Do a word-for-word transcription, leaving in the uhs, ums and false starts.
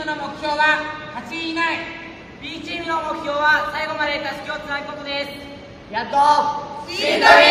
の目標ははちい以内。 B チームの目標は最後までたすきをつなぐことです。 やっとしんどい